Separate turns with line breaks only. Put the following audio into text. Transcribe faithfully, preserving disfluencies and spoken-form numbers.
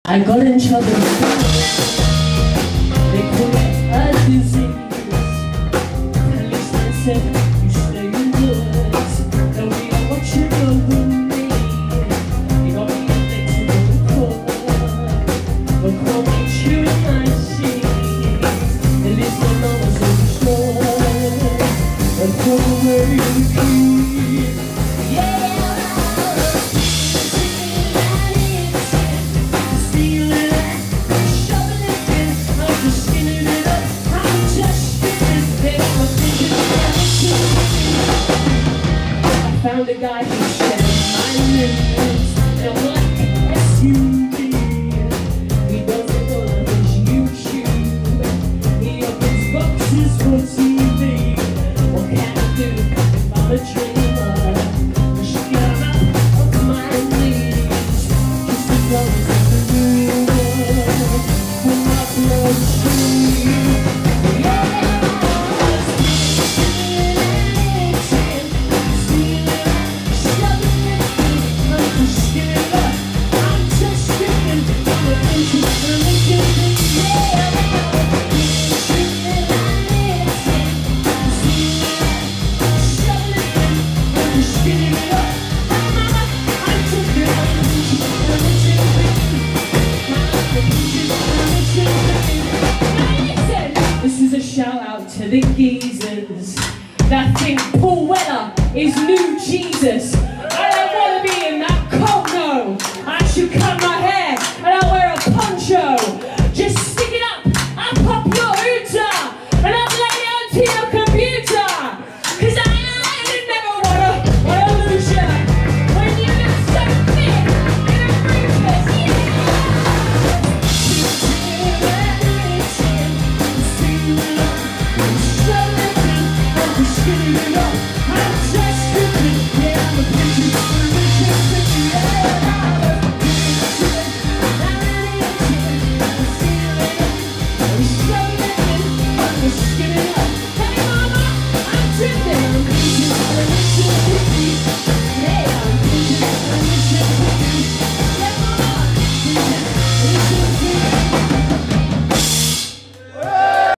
I got in trouble. They call it a disease. Policeman said, you stay indoors. Don't be watching over me. You got me next to the corner. But call me chewing my sheets. At least my mama's so strong. And throw away the key. Yeah. Found a guy who shared my news in a black S U V. He doesn't love his YouTube. He opens boxes for T V. What can I do if I'm a dreamer? Just get up off my knees. Just as long as I'm the ruler from my bloodstream. Yeah. Shout out to the geezers that think Paul Weller is new Jesus. I don't want to be in that coat, no. I should cut my hair and I'll wear a poncho. Just stick it up, I'll pop your hooter and I'll lay it onto your computer. Cause I, I never wanna, wanna lose ya when you look so fit in a briefcase, yeah. I'm just stupid, yeah, I'm a